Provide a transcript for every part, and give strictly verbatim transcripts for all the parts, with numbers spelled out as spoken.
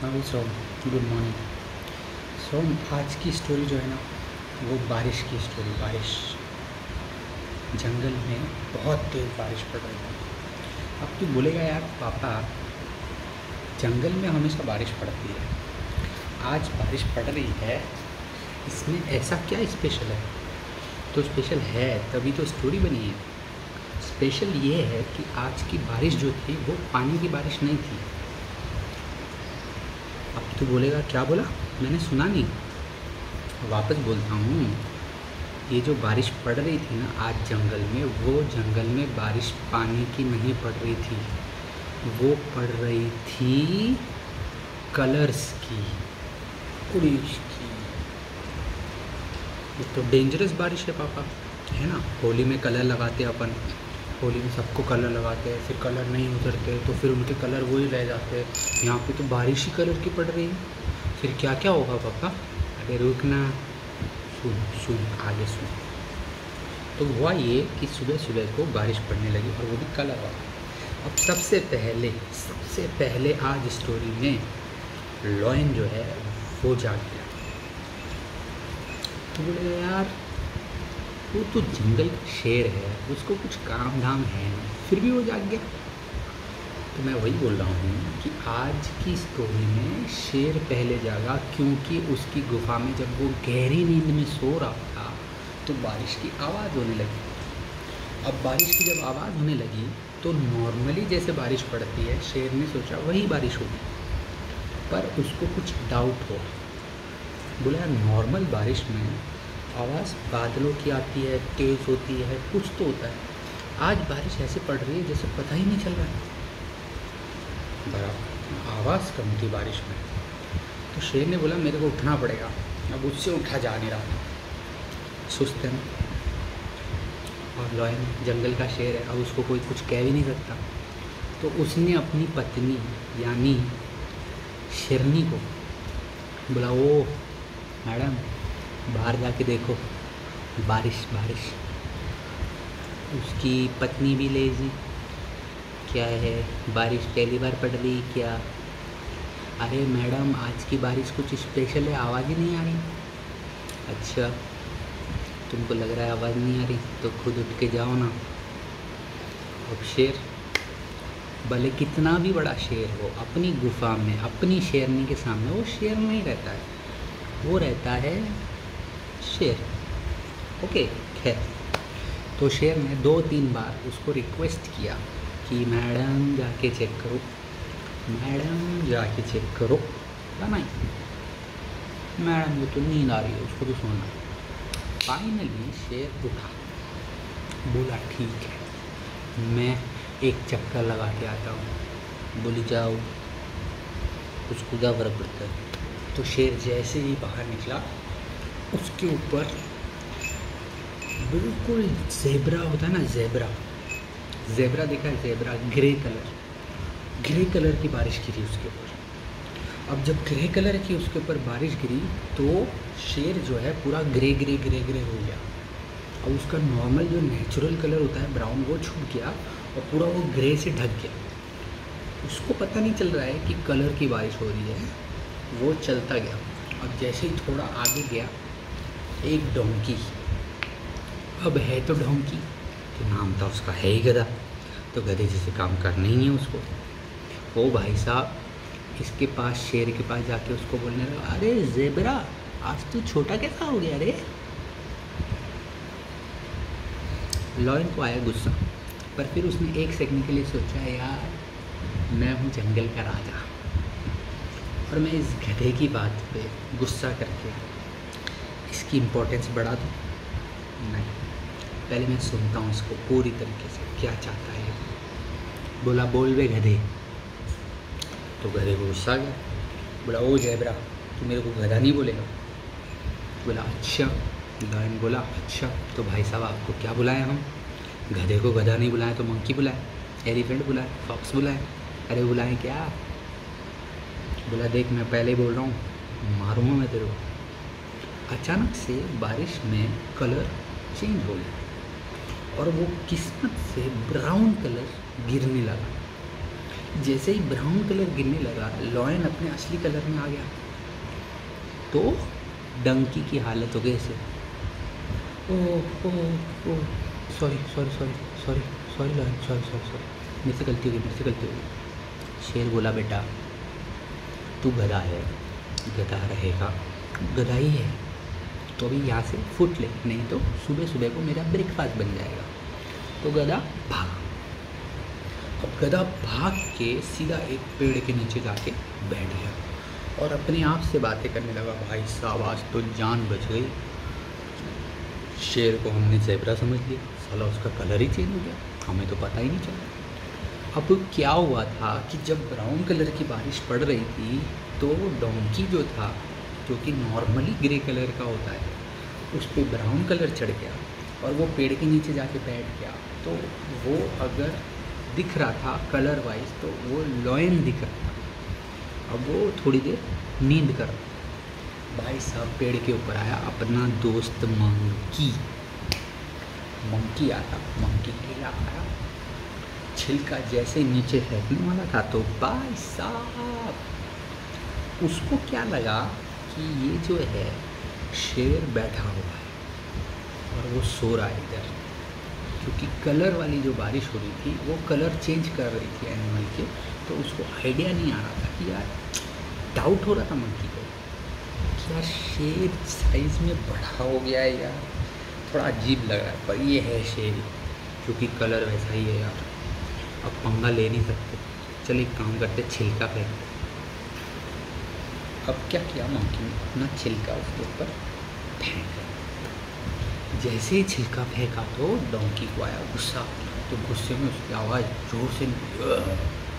हाँ so good morning. सो आज की स्टोरी जो है ना, वो बारिश की स्टोरी। बारिश, जंगल में बहुत तेज़ बारिश पड़ रही है। अब तू बोलेगा यार पापा, जंगल में हमेशा बारिश पड़ती है, आज बारिश पड़ रही है, इसमें ऐसा क्या स्पेशल है? तो स्पेशल है तभी तो स्टोरी बनी है। स्पेशल ये है कि आज की बारिश जो थी वो पानी की बारिश नहीं थी। अब तू बोलेगा क्या बोला, मैंने सुना नहीं, वापस बोलता हूँ। ये जो बारिश पड़ रही थी ना आज जंगल में, वो जंगल में बारिश पानी की नहीं पड़ रही थी, वो पड़ रही थी कलर्स की, उड़ीस की। ये तो डेंजरस बारिश है पापा, है ना। होली में कलर लगाते अपन, होली में सबको कलर लगाते हैं, फिर कलर नहीं उतरते तो फिर उनके कलर वही रह जाते हैं। यहाँ पे तो बारिश ही कलर की पड़ रही है, फिर क्या क्या होगा पापा? अरे रुकना, सुन सुन आगे सुन। तो हुआ ये कि सुबह सुबह को बारिश पड़ने लगी और वो भी कलर वाला। अब सबसे पहले सबसे पहले आज स्टोरी में लॉयन जो है वो जाग गया। तो बोले यार वो तो जंगल का शेर है, उसको कुछ काम धाम है नहीं, फिर भी वो जाग गया। तो मैं वही बोल रहा हूँ कि आज की स्टोरी में शेर पहले जागा, क्योंकि उसकी गुफा में जब वो गहरी नींद में सो रहा था तो बारिश की आवाज़ होने लगी। अब बारिश की जब आवाज़ होने लगी तो नॉर्मली जैसे बारिश पड़ती है, शेर ने सोचा वही बारिश होगी, पर उसको कुछ डाउट हो। बोला नॉर्मल बारिश में आवाज़ बादलों की आती है, तेज़ होती है, कुछ तो होता है, आज बारिश ऐसे पड़ रही है जैसे पता ही नहीं चल रहा है। बराबर आवाज़ कम थी बारिश में। तो शेर ने बोला मेरे को उठना पड़ेगा, अब उससे उठा जा नहीं रहा, सुस्त है ना। और लॉयन जंगल का शेर है, अब उसको कोई कुछ कह भी नहीं सकता। तो उसने अपनी पत्नी यानी शेरनी को बोला, ओ मैडम बाहर जाके देखो, बारिश बारिश। उसकी पत्नी भी लेजी, क्या है बारिश पहली बार पड़ रही क्या? अरे मैडम आज की बारिश कुछ स्पेशल है, आवाज़ ही नहीं आ रही। अच्छा तुमको लग रहा है आवाज़ नहीं आ रही, तो खुद उठ के जाओ ना। अब शेर भले कितना भी बड़ा शेर हो, अपनी गुफा में अपनी शेरनी के सामने वो शेर नहीं रहता है, वो रहता है शेर। ओके खैर, तो शेर ने दो तीन बार उसको रिक्वेस्ट किया कि मैडम जाके चेक करो, मैडम जाके चेक करो। नहीं मैडम वो तो नींद आ रही है, उसको तो सोना। फाइनली शेर उठा, बोला ठीक है मैं एक चक्कर लगा के आता हूँ। बोली जाओ, उसको क्या फर्क पड़ता है। तो शेर जैसे ही बाहर निकला, उसके ऊपर बिल्कुल ज़ेब्रा होता है ना, ज़ेब्रा ज़ेब्रा देखा है, zebra grey colour, grey colour की बारिश गिरी उसके ऊपर। अब जब ग्रे कलर की उसके ऊपर बारिश गिरी तो शेर जो है पूरा ग्रे ग्रे ग्रे ग्रे हो गया। अब उसका नॉर्मल जो नेचुरल कलर होता है ब्राउन, वो छूट गया और पूरा वो ग्रे से ढक गया। उसको पता नहीं चल रहा है कि कलर की बारिश हो रही है, वो चलता गया। अब जैसे ही थोड़ा आगे गया, एक डोंकी, अब है तो डोंकी, तो नाम था उसका है ही गधा, तो गधे जैसे काम करना ही है उसको। वो भाई साहब इसके पास, शेर के पास जाके उसको बोलने लगा, अरे ज़ेब्रा आज तू छोटा कैसा हो गया रे। लॉयन को आया गुस्सा, पर फिर उसने एक सेकंड के लिए सोचा, यार मैं हूँ जंगल का राजा और मैं इस गधे की बात पे गुस्सा करके इसकी इम्पोर्टेंस बढ़ा दूँ? नहीं, पहले मैं सुनता हूँ इसको पूरी तरीके से क्या चाहता है। बोला बोल बे गधे। तो गधे को गुस्सा आ गया, बोला ओ ज़ेब्रा तू मेरे को गधा नहीं बोलेगा। बोला अच्छा। लॉयन बोला अच्छा तो भाई साहब आपको क्या बुलाएं हम? गधे को गधा नहीं बुलाएं तो मंकी बुलाएं, एलिफेंट बुलाएं, फॉक्स बुलाएं, अरे बुलाएं क्या? बोला देख मैं पहले ही बोल रहा हूँ, मारूंगा मैं तेरे को। अचानक से बारिश में कलर चेंज हो गया और वो किस्मत से ब्राउन कलर गिरने लगा। जैसे ही ब्राउन कलर गिरने लगा, लॉयन अपने असली कलर में आ गया, तो डंकी की हालत हो गई ऐसे। Oh oh oh sorry sorry sorry sorry sorry lion, sorry sorry sorry, मेरे से गलती हो गई, मेरे से गलती हो गई। शेर बोला, बेटा तू गधा है, गधा रहेगा, गधा ही है, तो अभी यहाँ से फुट ले, नहीं तो सुबह सुबह को मेरा ब्रेकफास्ट बन जाएगा। तो गधा भागा। अब गधा भाग के सीधा एक पेड़ के नीचे जाके बैठ गया और अपने आप से बातें करने लगा, भाई साहब आज तो जान बच गई। शेर को हमने ज़ेब्रा समझ लिया, साला उसका कलर ही चेंज हो गया, हमें तो पता ही नहीं चला। अब क्या हुआ था कि जब ब्राउन कलर की बारिश पड़ रही थी तो डोंकी जो था, जो कि नॉर्मली ग्रे कलर का होता है, उस पर ब्राउन कलर चढ़ गया और वो पेड़ के नीचे जाके बैठ गया। तो वो अगर दिख रहा था कलर वाइज तो वो लॉयन दिख रहा था। अब वो थोड़ी देर नींद कर रहा। भाई साहब पेड़ के ऊपर आया अपना दोस्त मंकी। मंकी आता, मंकी केला आया, छिलका जैसे नीचे फेंकने वाला था तो भाई साहब उसको क्या लगा कि ये जो है शेर बैठा हुआ है और वो सो रहा है इधर, क्योंकि कलर वाली जो बारिश हो रही थी वो कलर चेंज कर रही थी एनिमल के। तो उसको आइडिया नहीं आ रहा था कि यार, डाउट हो रहा था मंकी को, क्या शेर साइज़ में बड़ा हो गया है यार, थोड़ा अजीब लग रहा है, पर ये है शेर, क्योंकि कलर वैसा ही है यार, अब पंगा ले नहीं सकते। चल एक काम करते, छिलका फेंकते। अब क्या किया मंकी ने, अपना छिलका उसके ऊपर फेंका। जैसे ही छिलका फेंका तो डोंकी को आया गुस्सा, तो गुस्से में उसकी आवाज़ जोर से निकली।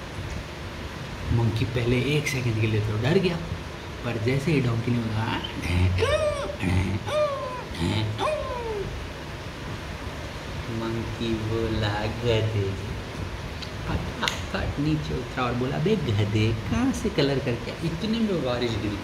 मंकी पहले एक सेकंड के लिए तो डर गया, पर जैसे ही डोंकी ने बोला मंकी बोला गधे, फटाफट नीचे उतरा और बोला, बे गधे कहाँ से कलर करके। इतने में बारिश गिरी,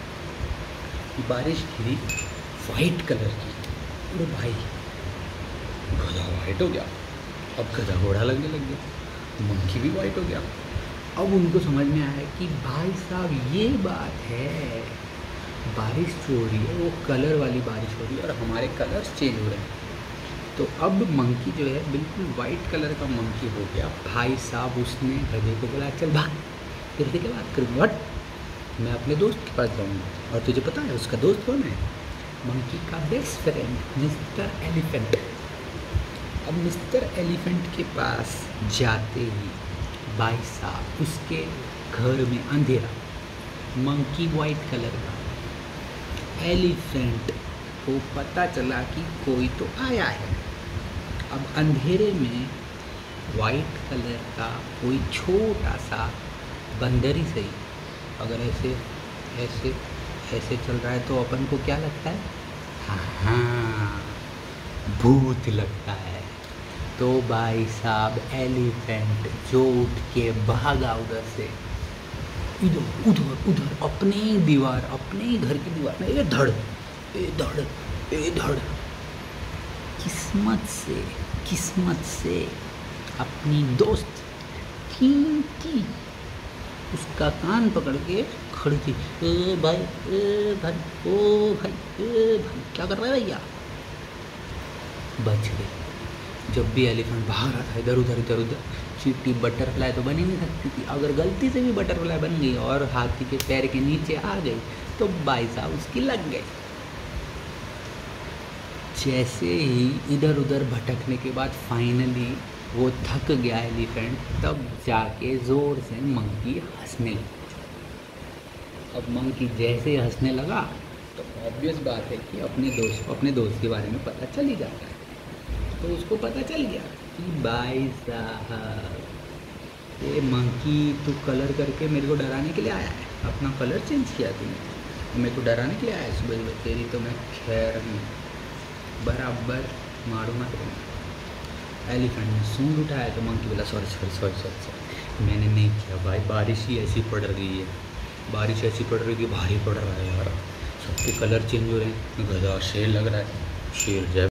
बारिश गिरी वाइट कलर की। अरे भाई गधा वाइट हो गया, अब गधा घोड़ा लगने लग गया, मंकी भी वाइट हो गया। अब उनको समझ में आया कि भाई साहब ये बात है, बारिश जो हो रही है वो कलर वाली बारिश हो रही है और हमारे कलर्स चेंज हो रहे हैं। तो अब मंकी जो है बिल्कुल वाइट कलर का मंकी हो गया। भाई साहब उसने गधे को बोला, चल भाग, गधे की बात करूँगा, हट, मैं अपने दोस्त के पास जाऊँगा। और तुझे पता है उसका दोस्त कौन है? मंकी का बेस्ट फ्रेंड मिस्टर एलिफेंट। अब मिस्टर एलिफेंट के पास जाते ही भाई साहब उसके घर में अंधेरा, मंकी वाइट कलर का, एलिफेंट को पता चला कि कोई तो आया है। अब अंधेरे में वाइट कलर का कोई छोटा सा बंदर ही सही, अगर ऐसे ऐसे ऐसे चल रहा है तो अपन को क्या लगता है? हाँ, भूत लगता है। तो भाई साहब एलिफेंट जो उठ के भागा उधर से, इधर उधर उधर अपने दीवार, अपने घर की दीवार में ये धड़ ए धड़ ए धड़। किस्मत से किस्मत से अपनी दोस्त की उसका कान पकड़ के खड़ी थी। ए भाई ए भाई ओ भाई ए भाई क्या कर रहा है भैया? बच गए। जब भी एलिफेंट भाग रहा था इधर उधर इधर उधर, चींटी बटरफ्लाई तो बन ही नहीं सकती थी। अगर गलती से भी बटरफ्लाई बन गई और हाथी के पैर के नीचे आ गई तो भाई साहब उसकी लग गई। जैसे ही इधर उधर भटकने के बाद फाइनली वो थक गया एलिफेंट, तब जाके ज़ोर से मंकी हंसने लगा। अब मंकी जैसे ही हंसने लगा तो ऑब्वियस बात है कि अपने दोस्त अपने दोस्त के बारे में पता चल ही जाता है। तो उसको पता चल गया कि भाई साहब ये मंकी तू कलर करके मेरे को डराने के लिए आया है, अपना कलर चेंज किया तूने, मेरे को डराने के लिए आया है सुबह सुबह, तेरी तो मैं खैर बराबर मारूंगा तुम्हें। एलिफेंट ने सूंड उठाया तो मंकी बोला, sorry sorry sorry sorry sorry मैंने नहीं किया भाई, बारिश ही ऐसी पड़ रही है, बारिश ऐसी पड़ रही है कि भारी पड़ रहा है यार, सबके कलर चेंज हो रहे हैं, गधा शेर लग रहा है, शेर जय